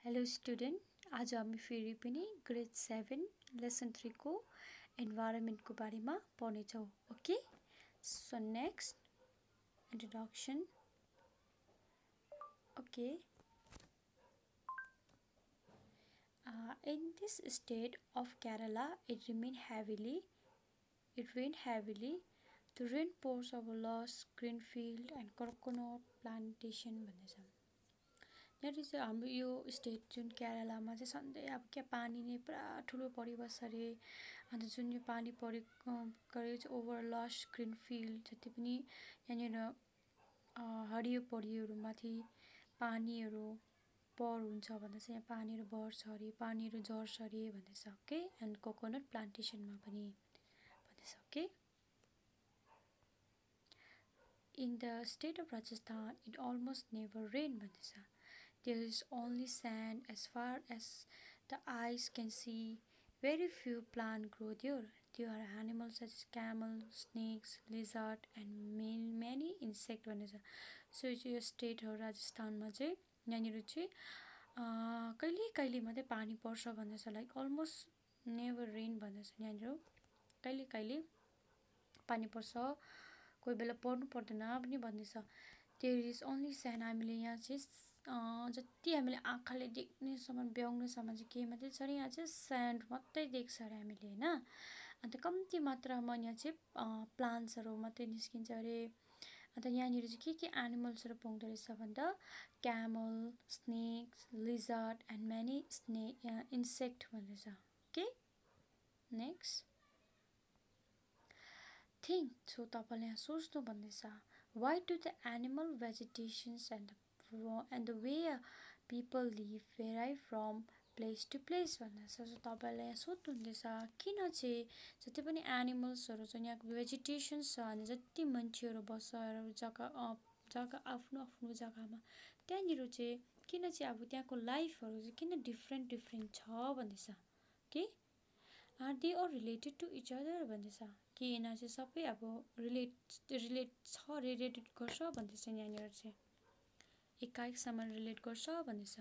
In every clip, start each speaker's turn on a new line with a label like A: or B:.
A: Hello student, आज हामी फेरि पनि ग्रेड 7 लेसन 3 को इन्भाइरोमेन्ट को बारेमा पढ्ने छौं. Okay, so next introduction. Okay, in this state of Kerala, it rained heavily. The rain pours over lush green field and coconut plantation भन्दैछ. यहाँ चाहिँ हाम्रो यो स्टेट जुन केरलामा चाहिँ सधैँ अब क्या पानी नै पुरा ठुलो परिबस्छ रे. अन्त जुन यो पानी परेको ओभर लस ग्रीन फिल्ड जति पनि यहाँनिर हरियो परियोहरू माथि पानीहरू पर हुन्छ भन्दा चाहिँ यहाँ पानीहरू बढ्छ अरे, पानीहरू झर्छ अरे भन्दैछ. ओके, एन्ड कोकोनट प्लान्टेसनमा पनि भन्दैछ. Okay, in the state of Rajasthan it almost never rain भन्दैछ. There is only sand as far as the eyes can see. Very few plants grow there. There are animals such as camels, snakes, lizards, and many insects. So यो state हो राजस्थानमा चाहिँ यहाँनिर चाहिँ कहिले मात्रै पानी पर्छ भन्दैछ. लाइक अलमोस्ट नेभर रेन भन्दैछ. यहाँनिर कहिले पानी पर्छ, कोही बेला पर्नु पर्दैन पनि भन्दैछ. There is only sand. हामीले यहाँ चाहिँ जति हामीले आँखाले देख्नेसम्म भ्याउनेसम्म चाहिँ के मात्रै छ अरे, यहाँ चाहिँ स्यान्ड मात्रै देख्छ अरे हामीले हैन. अन्त कम्ती मात्रामा यहाँ चाहिँ प्लान्ट्सहरू मात्रै निस्किन्छ अरे. अन्त यहाँनिर चाहिँ के एनिमल्सहरू पाउँदो रहेछ भन्दा camel, snakes, lizard and many insect भन्दैछ. Okay, next think. सो तपाईँले यहाँ सोच्नु भन्दैछ, why do the animal vegetations and the way people live vary from place to place भन्दैछ. सो तपाईँले यहाँ सोध्नुहुँदैछ किन चाहिँ जति पनि एनिमल्सहरू छ, यहाँको भेजिटेसन्स छ अनि जति मान्छेहरू बस्छ जग्गा आफ्नो जग्गामा, त्यहाँनिर चाहिँ किन चाहिँ अब त्यहाँको लाइफहरू चाहिँ किन डिफ्रेन्ट छ भन्दैछ. के are they are related to each other भन्दैछ. कि यिनीहरू चाहिँ सबै अब रिलेटेड गर्छ भन्दैछ. यहाँनिर चाहिँ एकाएकसँग रिलेट गर्छ भन्दैछ.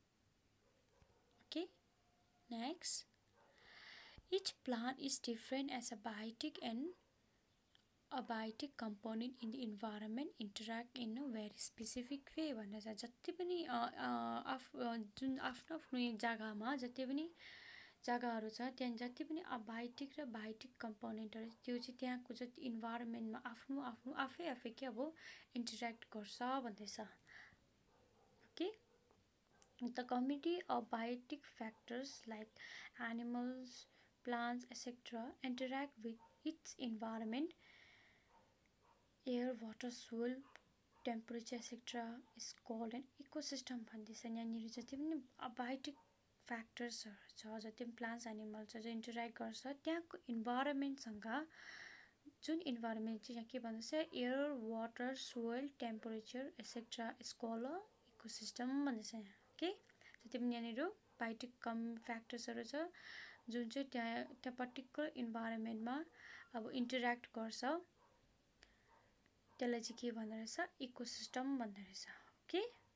A: Okay, next. Each plant is different as a biotic and abiotic component in the environment interact in a very specific way भन्दैछ. जति पनि जुन आफ्नो जग्गामा जति पनि जग्गाहरू छ त्यहाँ जति पनि अबायोटिक र बायोटिक कम्पोनेन्टहरू त्यो चाहिँ त्यहाँको जति इन्भाइरोमेन्टमा आफ्नो आफै के अब इन्टरेक्ट गर्छ भन्दैछ. Okay, the community of biotic factors like animals, plants etcetera interact with its environment, air, water, soil, temperature etcetera is called an ecosystem भन्दैछ. यहाँनिर जति पनि बायोटिक फ्याक्टर्सहरू छ, जति पनि प्लान्ट्स एनिमल्स जो इन्टरेक्ट गर्छ त्यहाँको इन्भाइरोमेन्टसँग, जुन इन्भाइरोमेन्ट चाहिँ यहाँ के भन्दैछ air, water, soil, temperature etcetera is called a ecosystem भन्दैछ. ओके, जति पनि यहाँनिर बायोटिक फ्याक्टर्सहरू छ जुन चाहिँ त्यहाँ पर्टिकुलर इन्भाइरोमेन्टमा अब इन्टरेक्ट गर्छ त्यसलाई चाहिँ के भन्दो रहेछ, इकोसिस्टम भन्दो रहेछ. Okay,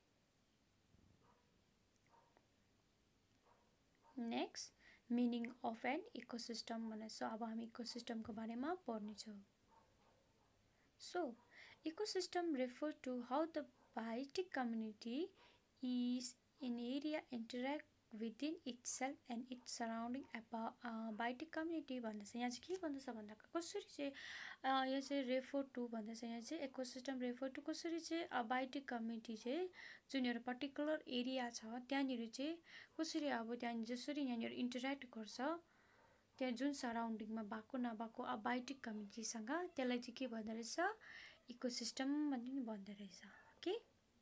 A: next meaning of an ecosystem भनेर. सो अब हामी इकोसिस्टमको बारेमा पढ्नेछौँ. So ecosystem refer to how the biotic community is in area interact within itself and its surrounding biotic community भन्दैछ. यहाँ चाहिँ के भन्दैछ भन्दा कसरी चाहिँ यहाँ चाहिँ रेफर टु भन्दैछ. यहाँ चाहिँ इकोसिस्टम रेफर टु कसरी चाहिँ बायोटिक कम्युनिटी चाहिँ जुन एउटा पर्टिकुलर एरिया छ त्यहाँनिर चाहिँ कसरी अब त्यहाँ जसरी यहाँनिर इन्टरेक्ट गर्छ त्यहाँ जुन सराउन्डिङमा भएको नभएको बायोटिक कम्युनिटीसँग, त्यसलाई चाहिँ के भन्दो रहेछ, इकोसिस्टम भन्दो रहेछ. Okay,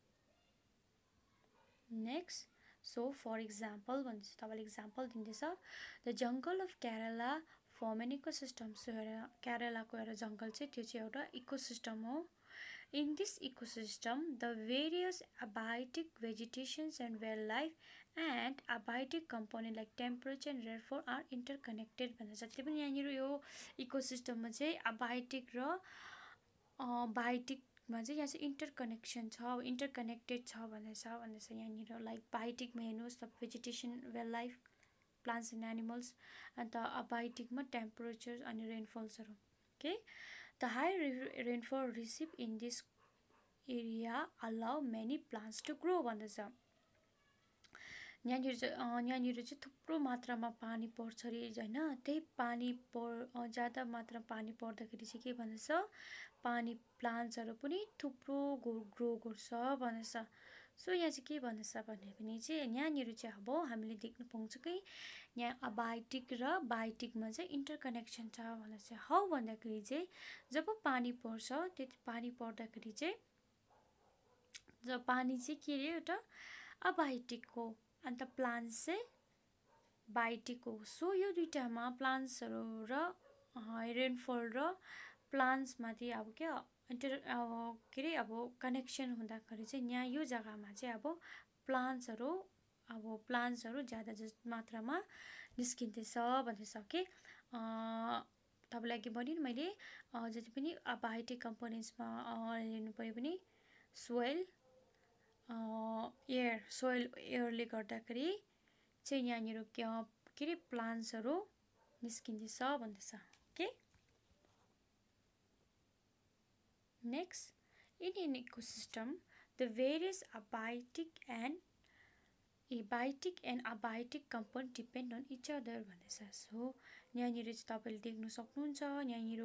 A: next. So for example भन्दैछ, तपाईँले इक्जाम्पल दिँदैछ. The jungle of Kerala form an ecosystem. सो केरलाको एउटा जङ्गल चाहिँ त्यो चाहिँ एउटा इकोसिस्टम हो. In this ecosystem the various abiotic vegetations and wildlife and abiotic component like temperature and rainfall are interconnected भन्दैछ. जति पनि यहाँनिर यो इकोसिस्टममा चाहिँ अबायोटिक र बायोटिक बायोटिकमा चाहिँ यहाँ चाहिँ इन्टरकनेक्सन छ, इन्टरकनेक्टेड छ भन्दैछ यहाँनिर। लाइक बायोटिकमा हेर्नुहोस् त vegetation, well life, plants and animals, अन्त अबायोटिकमा टेम्परेचर अनि रेनफल्सहरू। Okay, the high rainfall receive in this area allow many plants to grow भन्दैछ। यहाँनिर चाहिँ थुप्रो मात्रामा पानी पर्छ अरे होइन, त्यही पानी ज्यादा मात्रामा पानी पर्दाखेरि चाहिँ के भन्दैछ, पानी प्लान्ट्सहरू पनि थुप्रो ग्रो गर्छ भन्दैछ। सो यहाँ चाहिँ के भन्दैछ भने चाहिँ यहाँनिर चाहिँ अब हामीले देख्न पाउँछौँ कि यहाँ अबायोटिक र बायोटिकमा चाहिँ इन्टरकनेक्सन छ भन्दैछ। हाउ भन्दाखेरि चाहिँ जब पानी पर्छ, त्यति पानी पर्दाखेरि चाहिँ जब पानी चाहिँ के अरे एउटा अबायोटिक हो, अन्त प्लान्ट्स चाहिँ बायोटिक हो। सो यो दुइटामा प्लान्ट्सहरू र रेनफल र प्लान्ट्समाथि अब के अरे अब कनेक्सन हुँदाखेरि चाहिँ यहाँ यो जग्गामा चाहिँ अब प्लान्ट्सहरू ज्यादा मात्रामा निस्किँदैछ भन्दैछ। ओके, तपाईँलाई के भने मैले जति पनि बायोटिक कम्पोनेन्ट्समा लिनु पऱ्यो भने सोइल एयरले गर्दाखेरि चाहिँ यहाँनिर के अरे प्लान्ट्सहरू निस्किँदैछ भन्दैछ। Okay, next, in an ecosystem the various biotic and abiotic component depend on each other भन्दैछ। सो यहाँनिर चाहिँ तपाईँले देख्न सक्नुहुन्छ, यहाँनिर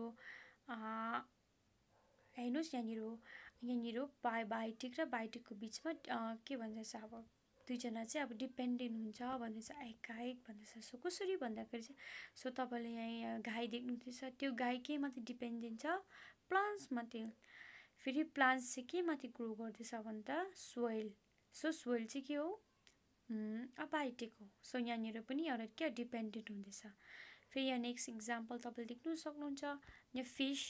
A: हेर्नुहोस्, यहाँनिर बायोटिक र बायोटिकको बिचमा के भन्दैछ, अब दुईजना चाहिँ अब डिपेन्डेन्ट हुन्छ भन्दैछ, एकाएक भन्दैछ। सो कसरी भन्दाखेरि चाहिँ सो तपाईँले यहाँ गाई देख्नुहुँदैछ, त्यो गाई के माथि डिपेन्डेन्ट छ, प्लान्ट्स माथि। फेरि प्लान्ट्स चाहिँ के माथि ग्रो गर्दैछ भन्दा सोइल। सो सोइल चाहिँ के हो, अबायोटिक हो। सो यहाँनिर पनि एउटा के डिपेन्डेन्ट हुँदैछ। फेरि यहाँ नेक्स्ट इक्जाम्पल तपाईँले देख्नु सक्नुहुन्छ, यहाँ फिस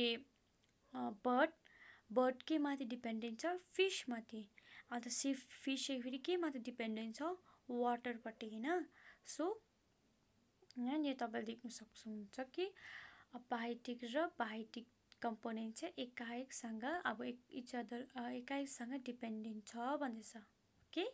A: बर्ड के माथि डिपेन्डेन्ट छ, फिस माथि। अन्त फिस चाहिँ फेरि के माथि डिपेन्डेन्ट छ, वाटरपट्टि होइन। सो यहाँनिर तपाईँले देख्न सक्नुहुन्छ कि अबायोटिक र बायोटिक कम्पोनेन्ट चाहिँ एकाएकसँग अब एकाएकसँग डिपेन्डेन्ट छ भन्दैछ। ओके,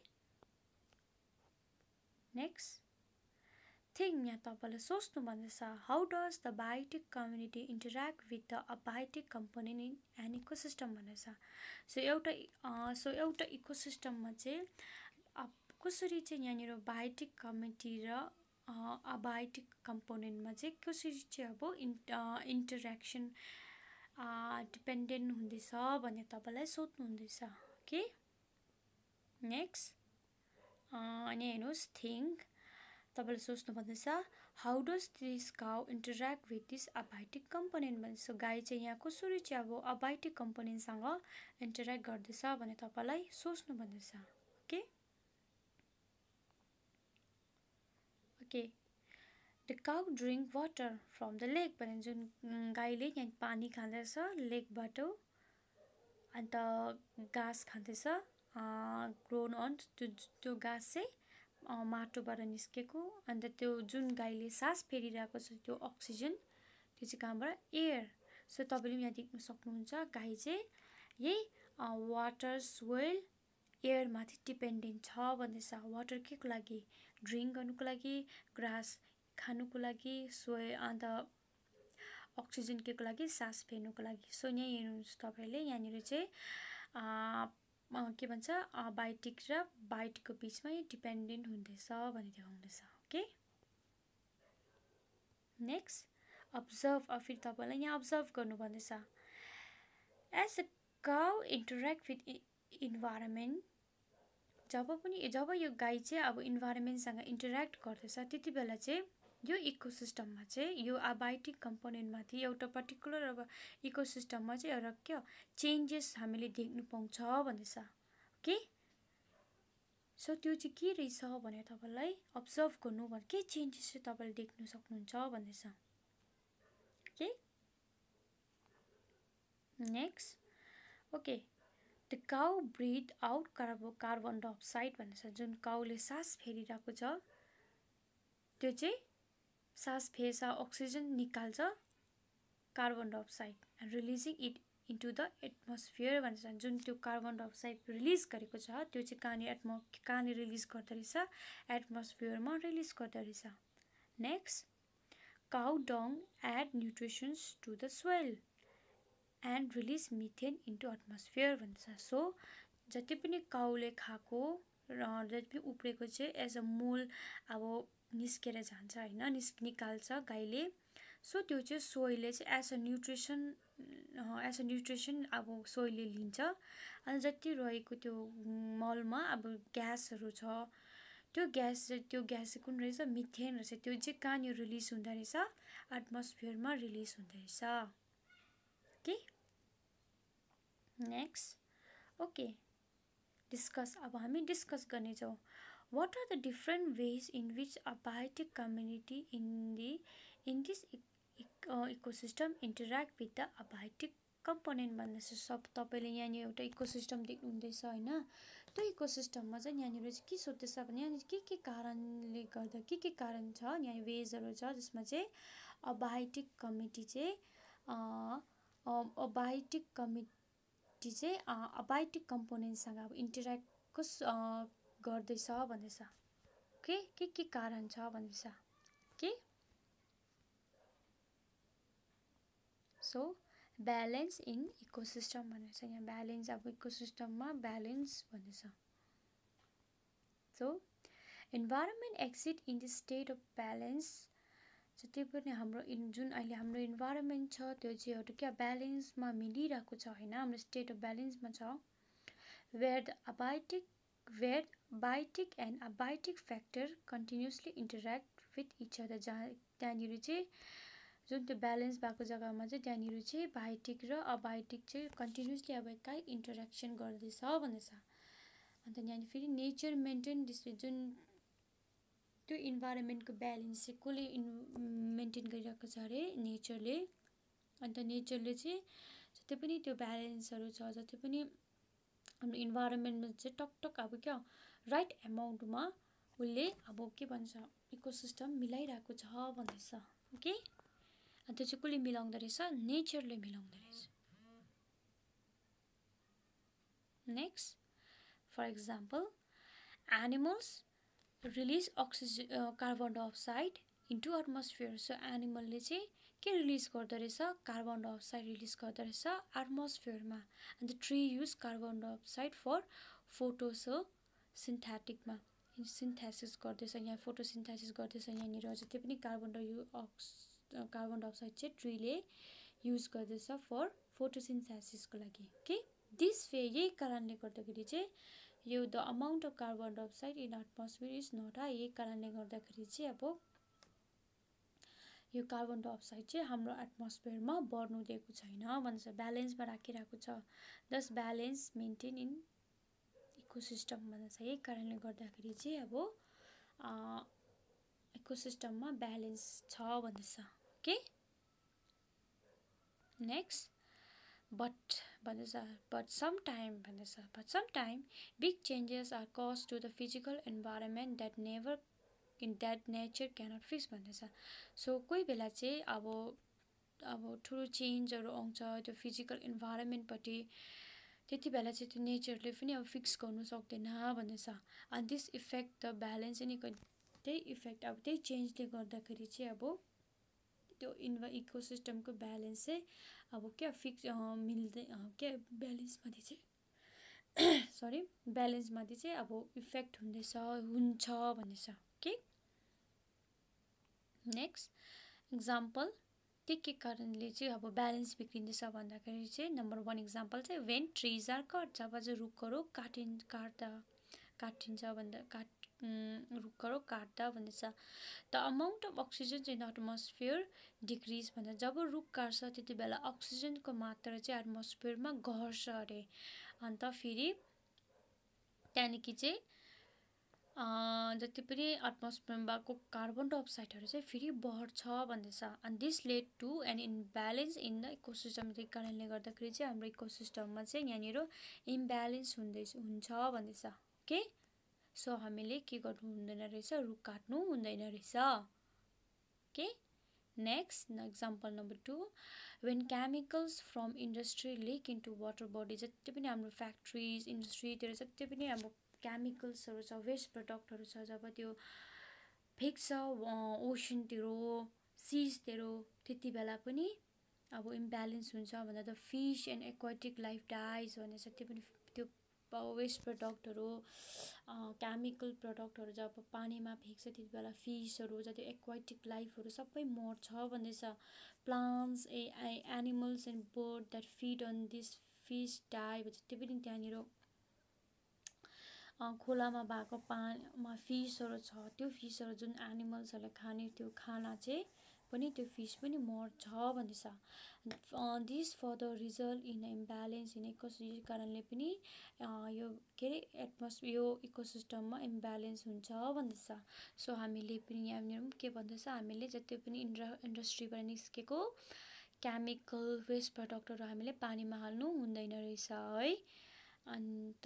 A: नेक्स्ट थिङ, यहाँ तपाईँलाई सोच्नु भन्दैछ, how does the biotic community interact with the abiotic component in an ecosystem भन्दैछ। सो एउटा इकोसिस्टममा चाहिँ कसरी चाहिँ यहाँनिर बायोटिक कम्युनिटी र अबायोटिक कम्पोनेन्टमा चाहिँ कसरी चाहिँ अब इन्टरेक्सन डिपेन्डेन्ट हुँदैछ भन्ने तपाईँलाई सोध्नु हुँदैछ। ओके, नेक्स्ट अनि हेर्नुहोस्, थिङ्क, तपाईँले सोच्नु भन्दैछ, how does this cow interact with this abiotic component भन्दैछ। गाई चाहिँ यहाँ कसरी चाहिँ अब अबायोटिक कम्पोनेन्टसँग इन्टरेक्ट गर्दैछ भने तपाईँलाई सोच्नु भन्दैछ। Okay, okay, the cow drink water from the lake भने जुन गाईले यहाँ पानी खाँदैछ लेकबाट, अन्त घाँस खाँदैछ, ग्रोन अन त्यो घाँस चाहिँ माटोबाट निस्केको, अन्त त्यो जुन गाईले सास फेरिरहेको छ त्यो अक्सिजन, त्यो चाहिँ कहाँबाट, एयर। सो तपाईँले यहाँ देख्न सक्नुहुन्छ, गाई चाहिँ यही वाटर, सोइल, एयरमाथि डिपेन्डेन्ट छ भन्दैछ। वाटर के को लागि, ड्रिङ्क गर्नुको लागि, ग्रास खानुको लागि, सोइल अन्त अक्सिजन के को लागि, सास फेर्नुको लागि। सो यहाँ हेर्नुहोस् तपाईँले, यहाँनिर चाहिँ के भन्छ, बायोटिक र बायोटिकको बिचमा डिपेन्डेन्ट हुँदैछ भन्ने देखाउँदैछ। Okay, next, observe. फेरि तपाईँलाई यहाँ अब्जर्भ गर्नु भन्दैछ, as a cow interact with environment, जब यो गाई चाहिँ अब इन्भाइरोमेन्टसँग इन्टरेक्ट गर्दैछ त्यति बेला चाहिँ यो इकोसिस्टममा चाहिँ यो अबायोटिक कम्पोनेन्टमाथि एउटा पर्टिकुलर अब इकोसिस्टममा चाहिँ एउटा के चेन्जेस हामीले देख्नु पाउँछ भन्दैछ। ओके, सो त्यो चाहिँ के रहेछ भनेर तपाईँलाई अब्जर्भ गर्नु भने के चेन्जेस चाहिँ तपाईँले देख्नु सक्नुहुन्छ भन्दैछ। Okay, next, okay, the cow breathe out carbon dioxide भन्दैछ। जुन काउले सास फेरिरहेको छ त्यो चाहिँ सास फेर्छ, अक्सिजन निकाल्छ, carbon dioxide, and releasing it into the atmosphere भन्छ। जुन त्यो कार्बन डाइअक्साइड रिलिज गरेको छ त्यो चाहिँ कहाँनिर रिलिज गर्दो रहेछ, एटमोस्फियरमा रिलिज गर्दो रहेछ। Next, cow dung add nutrients to the soil and release methane into atmosphere भन्छ। सो जति पनि काउले खाएको र जति पनि उब्रेको चाहिँ एज अ मोल अब निस्केर जान्छ होइन, निकाल्छ गाईले। सो त्यो चाहिँ सोइलले चाहिँ एज अ न्युट्रिसन अब सोइलले लिन्छ। अनि जति रहेको त्यो मलमा अब ग्यासहरू छ, त्यो ग्यास चाहिँ कुन रहेछ, मिथेन रहेछ। त्यो चाहिँ कहाँनिर रिलिज हुँदो रहेछ, एटमोस्फियरमा रिलिज हुँदो रहेछ। Okay, next okay discuss. अब हामी डिस्कस गर्नेछौँ what are the different ways in which a biotic community in this ecosystem interact with the abiotic component भन्ने छ। सब तपाईले यहाँनिर एउटा इकोसिस्टम देख्नुहुँदैछ होइन। त्यो इकोसिस्टममा चाहिँ यहाँनिर चाहिँ के सोध्दैछ भने यहाँनिर के कारणले गर्दा के कारण छ, यहाँ वेजहरू छ जसमा चाहिँ अबायोटिक कम्युनिटी चाहिँ अबायोटिक कम्पोनेन्टसँग अब इन्टरेक्ट गर्दैछ भन्दैछ। ओके, के कारण छ भन्दैछ। Okay, so balance in ecosystem भन्दैछ यहाँ। ब्यालेन्स अब इकोसिस्टममा ब्यालेन्स भन्दैछ। So environment exist in the state of balance. जति पनि हाम्रो जुन अहिले हाम्रो इन्भाइरोमेन्ट छ त्यो चाहिँ एउटा क्या ब्यालेन्समा मिलिरहेको छ होइन, हाम्रो स्टेट अफ ब्यालेन्समा छ। where biotic and abiotic factor continuously interact with each other। त्यहाँनिर चाहिँ जुन त्यो ब्यालेन्स भएको जग्गामा चाहिँ त्यहाँनिर चाहिँ बायोटिक र अबायोटिक चाहिँ कन्टिन्युसली अब एकाइ इन्टरेक्सन गर्दैछ भन्दैछ। अन्त यहाँनिर फेरि नेचर मेन्टेन जुन त्यो इन्भाइरोमेन्टको ब्यालेन्स चाहिँ कसले मेन्टेन गरिरहेको छ अरे, नेचरले। अन्त नेचरले चाहिँ जति पनि त्यो ब्यालेन्सहरू छ, जति पनि हाम्रो इन्भाइरोमेन्टमा चाहिँ टकटक अब क्या राइट एमाउन्टमा उसले अब के भन्छ इकोसिस्टम मिलाइरहेको छ भन्दैछ। ओके, अनि त्यो चाहिँ कसले मिलाउँदो रहेछ, नेचरले मिलाउँदो रहेछ। Next, for example animals release carbon dioxide into atmosphere. So एनिमलले चाहिँ के रिलिज गर्दो रहेछ, कार्बन डाइअक्साइड रिलिज गर्दो रहेछ एटमोस्फियरमा। And tree use carbon dioxide for फोटोसिन्थेटिकमा सिन्थेसिस गर्दैछ। यहाँ फोटोसिन्थेसिस गर्दैछ यहाँनिर। जति पनि कार्बन डाइअक्साइड चाहिँ ट्रीले युज गर्दैछ फर फोटोसिन्थेसिसको लागि। ओके, दिस वे यही कारणले गर्दाखेरि चाहिँ यो the amount of carbon dioxide in atmosphere is not high. यही कारणले गर्दाखेरि चाहिँ अब यो कार्बन डाइअक्साइड चाहिँ हाम्रो एटमोस्फियरमा बढ्नु दिएको छैन भन्छ, ब्यालेन्समा राखिरहेको छ। दस ब्यालेन्स मेन्टेन इन इकोसिस्टम भन्छ। यही कारणले गर्दाखेरि चाहिँ अब इकोसिस्टममा ब्यालेन्स छ भन्दैछ। Okay, next, but sometime big changes are caused to the physical environment that nature cannot fix भन्दैछ। सो कोही बेला चाहिँ अब ठुलो चेन्जहरू आउँछ त्यो फिजिकल इन्भाइरोमेन्टपट्टि, त्यति बेला चाहिँ त्यो नेचरले पनि अब फिक्स गर्नु सक्दैन भन्दैछ। अनि दिस इफेक्ट द ब्यालेन्स अनि त्यही इफेक्ट अब त्यही चेन्जले गर्दाखेरि चाहिँ अब त्यो इकोसिस्टमको ब्यालेन्स चाहिँ अब क्या फिक्स मिल्दै क्या ब्यालेन्समाथि चाहिँ ब्यालेन्समाथि चाहिँ अब इफेक्ट हुन्छ भन्दैछ। ओके, नेक्स्ट इक्जाम्पल के कारणले चाहिँ अब ब्यालेन्स बिग्रिँदैछ भन्दाखेरि चाहिँ नम्बर 1 इक्जाम्पल चाहिँ वेन ट्रिज आर कट। जब चाहिँ रुखहरू काटिन्छ भन्दा रुखहरू काट्दा भन्दैछ। The amount of oxygen in atmosphere decrease भन्दा जब रुख काट्छ त्यति बेला अक्सिजनको मात्रा चाहिँ एटमोस्फियरमा घट्छ अरे। अन्त फेरि त्यहाँदेखि चाहिँ जति पनि एटमोस्फियरमा भएको कार्बन डाइअक्साइडहरू चाहिँ फेरि बढ्छ भन्दैछ। And this lead to an imbalance in the ecosystem. त्यही कारणले गर्दाखेरि चाहिँ हाम्रो इकोसिस्टममा चाहिँ यहाँनिर इम्ब्यालेन्स हुन्छ भन्दैछ। ओके, सो हामीले के गर्नु हुँदैन रहेछ, रुख काट्नु हुँदैन रहेछ। Okay, Next, example number 2, when chemicals from industry leak into water body, जति पनि हाम्रो फ्याक्ट्रिज इन्डस्ट्रीतिर जति पनि हाम्रो केमिकल्सहरु छ, वेस्ट प्रडक्टहरु छ, जब त्यो फेक्छ ओशनतिर सीजतिर, त्यति बेला पनि अब इम्ब्यालेन्स हुन्छ भन्दा the fish and aquatic life dies भनेर जति पनि त्यो वेस्ट प्रडक्टहरु केमिकल प्रडक्टहरु जब पानीमा फेक्छ त्यति बेला फिशहरु जति एक्वाटिक लाइफहरु सबै मर्छ भन्दैछ। Plants animals and bird that feed on this fish die, जति पनि त्यहाँनिर खोलामा भएको पानीमा फिशहरु छ, त्यो फिशहरु जुन एनिमल्सहरुले खाने त्यो खाना चाहिँ पनि त्यो फिश पनि मर्छ भन्दैछ। This further result in imbalance in ecosystem, कारणले पनि यो के रे एटमोस्फियर यो इकोसिस्टममा इम्ब्यालेन्स हुन्छ भन्दैछ। सो हामीले पनि यहाँनिर के भन्दैछ, हामीले जति पनि इन्डस्ट्रीबाट निस्केको केमिकल वेस्ट प्रडक्टहरु हामीले पानीमा हाल्नु हुँदैन रहेछ है। अन्त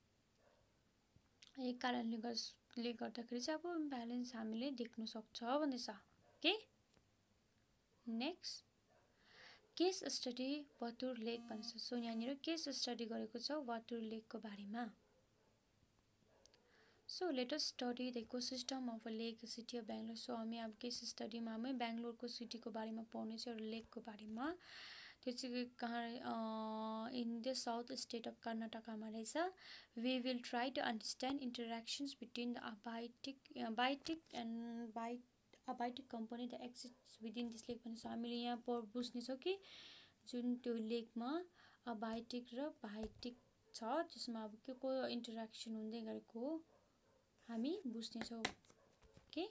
A: यही कारणले गर्दाखेरि चाहिँ अब इम्ब्यालेन्स हामीले देख्न सक्छ भन्दैछ। Okay, next case study Varthur lake भन्छ। सो यहाँनिर केस स्टडी गरेको छ वतुर लेकको बारेमा। So let us study the ecosystem of a lake city of Bangalore. So हामी अब केस स्टडीमा हामी बेंगलोरको सिटीको बारेमा पढ्ने छ, एउटा लेकको बारेमा। त्यो चाहिँ कहाँ in the south state of कर्नाटकमा रहेछ। We will try to understand interactions between the abiotic company the exist within this lake भनेर हामीले यहाँ बुझ्नेछौँ कि जुन त्यो लेकमा अबाइटिक र बाइटिक छ, जसमा अब के को इन्टरेक्सन हुँदै गरेको हामी बुझ्नेछौँ। Okay,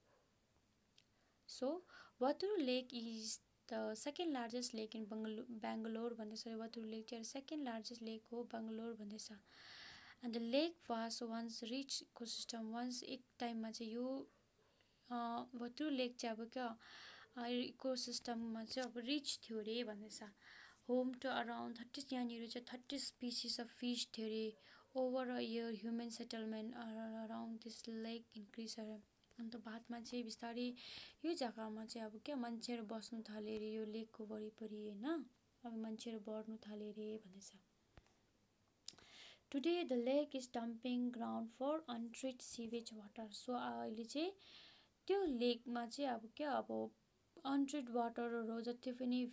A: so Varthur lake is the second largest lake in Bangalore भन्दैछ। वतुर लेक चाहिँ सेकेन्ड लार्जेस्ट लेक हो बेंगलोर भन्दैछ। And the lake was once rich ecosystem, once एक टाइममा चाहिँ यो वतुर लेक चाहिँ अब क्या इकोसिस्टममा चाहिँ अब रिच थियो अरे भन्दैछ। होम टु अराउन्ड 30, यहाँनिर चाहिँ 30 स्पिसिस अफ फिस थियो अरे। Over a year human settlement around this lake increase अरे। अन्त बादमा चाहिँ बिस्तारै यो जग्गामा चाहिँ अब क्या मान्छेहरू बस्नु थाले अरे, यो लेकको वरिपरि होइन, अब मान्छेहरू बढ्नु थाले अरे भन्दैछ। Today the lake is dumping ground for untreat sewage water. सो अहिले चाहिँ त्यो लेकमा चाहिँ अब क्या अब अनट्रिट वाटरहरू जति पनि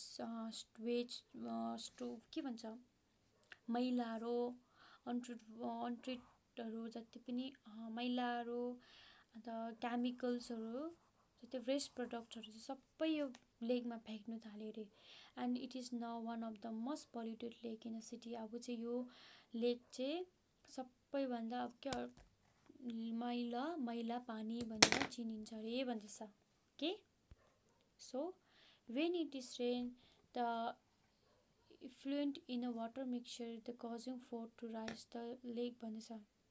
A: के भन्छ मैलाहरू अनट्रिटहरू जति पनि मैलाहरू अन्त केमिकल्सहरू जति वेस्ट प्रडक्टहरू चाहिँ सबै यो लेकमा फ्याँक्नु थाल्यो अरे। And it is now one of the most polluted lake in a city. अब चाहिँ यो लेक चाहिँ सबैभन्दा अब क्या मैला पानी भनेर चिनिन्छ अरे भन्दैछ। Okay, so when it is rain the effluent in a water mixture the causing froth to rise the lake भन्दैछ।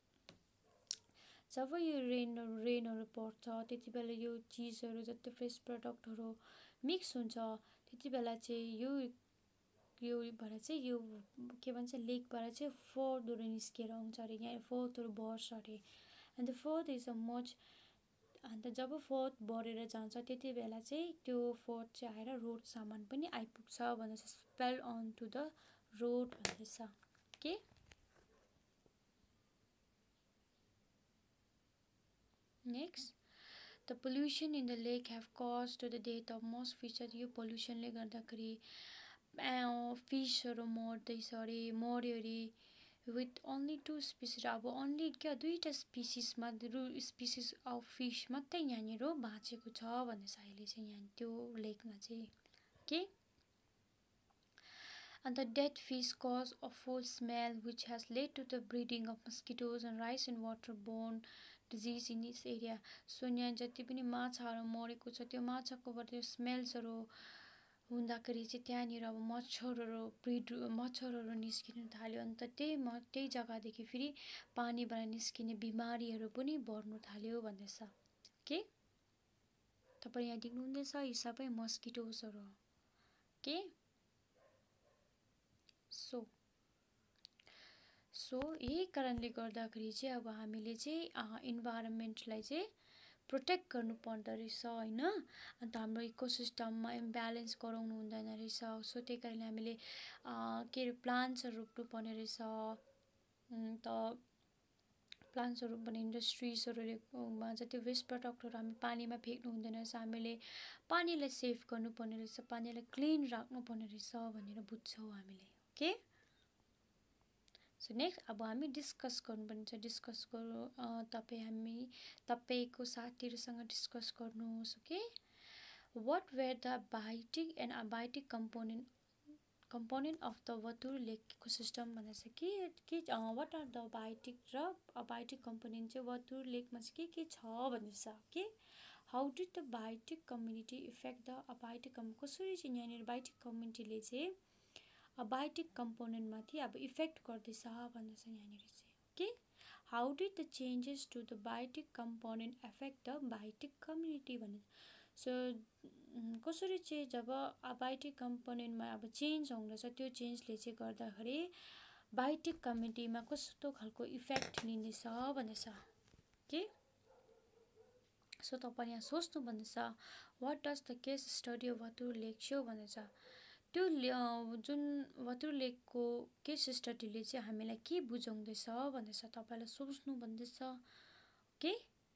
A: जब यो रेनहरू पर्छ त्यति बेला यो चिजहरू जति फ्रेस प्रडक्टहरू मिक्स हुन्छ त्यति बेला चाहिँ यो भएर चाहिँ यो के भन्छ लेकबाट चाहिँ फोर्थहरू निस्केर आउँछ अरे, यहाँ फोर्थहरू बढ्छ अरे। अन्त फोर्थ इज अ मच, अन्त जब फोर्थ बढेर जान्छ त्यति बेला चाहिँ त्यो फोर्थ चाहिँ आएर रोड सामान पनि आइपुग्छ भन्दैछ। Spill on to the road भन्दैछ। Okay, next the pollution in the lake have cause to the death of most fish. यो पोल्युसनले गर्दाखेरि फिसहरू मर्दैछ अरे, मर्यो अरे। विथ ओन्ली 2 स्पिसिस, अब ओन्ली क्या 2टा स्पिसिसमा स्पिसिस अफ फिस मात्रै यहाँनिर बाँचेको छ भन्दैछ अहिले चाहिँ यहाँ त्यो लेकमा चाहिँ। के and dead fish cause a foul smell which has led to the breeding of mosquitoes and rise and water borne disease in this area. So यहाँ जति पनि माछाहरू मरेको छ त्यो माछाकोबाट त्यो स्मेल्सहरू हुँदाखेरि चाहिँ त्यहाँनिर अब मच्छरहरू निस्किन थाल्यो। अन्त त्यही जग्गादेखि फेरि पानीबाट निस्किने बिमारीहरू पनि बढ्नु थाल्यो भन्दैछ। के तपाईँ यहाँ देख्नुहुँदैछ यी सबै मस्किटोजहरू हो। के सो यही कारणले गर्दाखेरि चाहिँ अब हामीले चाहिँ इन्भाइरोमेन्टलाई चाहिँ प्रोटेक्ट गर्नु पर्दो रहेछ हैन। अन्त हाम्रो इकोसिस्टममा इम्ब्यालेन्स गराउनु हुँदैन रहेछ। सो त्यही कारणले हामीले के अरे प्लान्ट्सहरू रोप्नुपर्ने रहेछ। अन्त प्लान्ट्सहरू रोप्ने इन्डस्ट्रिजहरूमा जति वेस्ट प्रडक्टहरू हामी पानीमा फ्याँक्नु हुँदैन रहेछ। हामीले पानीलाई सेभ गर्नुपर्ने रहेछ, पानीलाई क्लिन राख्नुपर्ने रहेछ भनेर बुझ्छौँ हामीले। ओके, सो नेक्स्ट अब हामी डिस्कस गर्नुपर्ने छ। डिस्कस गरौँ, तपाईँको साथीहरूसँग डिस्कस गर्नुहोस्। Okay, what were the biotic and abiotic component of the Vattur Lake ecosystem भनेछ के what are the बायोटिक र अबायोटिक कम्पोनेन्ट चाहिँ Vattur लेकमा चाहिँ के छ भनेछ। Okay, how did the biotic community affect the abiotic कसरी चाहिँ यहाँनिर बायोटिक कम्युनिटीले चाहिँ अबायोटिक कम्पोनेन्टमाथि अब इफेक्ट गर्दैछ भन्दैछ यहाँनिर चाहिँ। Okay, how did the changes to the biotic component affect the biotic community भने। सो कसरी चाहिँ जब बायोटिक कम्पोनेन्टमा अब चेन्ज हुँदैछ त्यो चेन्जले चाहिँ गर्दाखेरि बायोटिक कम्युनिटीमा कस्तो खालको इफेक्ट लिँदैछ भन्दैछ। ओके, सो तपाईँ यहाँ सोच्नु भन्दैछ what does the case study of Vattur lake so भन्दैछ। त्यो जुन Vattur लेकको केस स्टडीले चाहिँ हामीलाई के बुझाउँदैछ भन्दैछ, तपाईँलाई सोच्नु भन्दैछ। Okay,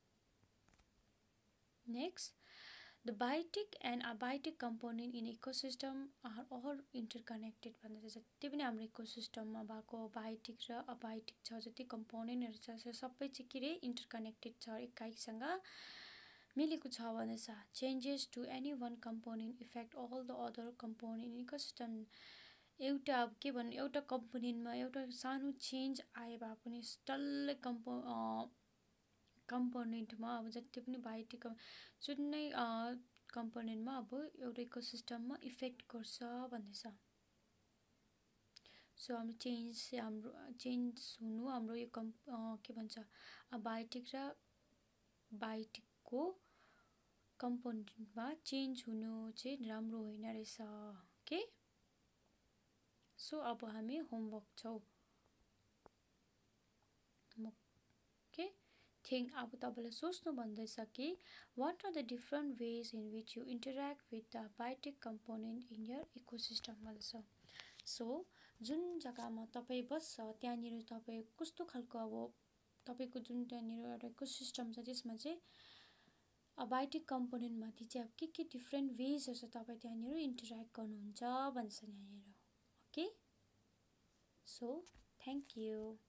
A: next, the biotic and abiotic component in ecosystem are all interconnected भन्दैछ। जति पनि हाम्रो इकोसिस्टममा भएको बायोटिक र अबायोटिक छ जति कम्पोनेन्टहरू छ सबै चाहिँ के अरे इन्टरकनेक्टेड छ, एकाइसँग मिलेको छ भन्दैछ। Changes to any one component affect all the other component in ecosystem. एउटा अब के भन्नु, एउटा कम्पोनेन्टमा एउटा सानो चेन्ज आए भए पनि डल्लै कम्पोनेन्टमा अब जति पनि बायोटिक जुनै कम्पोनेन्टमा अब एउटा इकोसिस्टममा इफेक्ट गर्छ भन्दैछ। सो हाम्रो चेन्ज हुनु हाम्रो यो के भन्छ बायोटिक र बायोटिकको कम्पोनेन्टमा चेन्ज हुनु चाहिँ राम्रो होइन रहेछ। ओके, सो अब हामी होमवर्क छौँ। ओके, अब तपाईँलाई सोच्नु भन्दैछ कि what are the different ways in which you interact with the biotic component in your ecosystem भन्दैछ। सो जुन जग्गामा तपाईँ बस्छ त्यहाँनिर तपाईँ कस्तो खालको अब तपाईँको जुन त्यहाँनिर एउटा इकोसिस्टम छ त्यसमा चाहिँ बायोटिक कम्पोनेन्टमाथि चाहिँ अब के डिफ्रेन्ट वेजहरू छ तपाईँ त्यहाँनिर इन्टरेक्ट गर्नुहुन्छ भन्छ यहाँनिर। Okay, so thank you.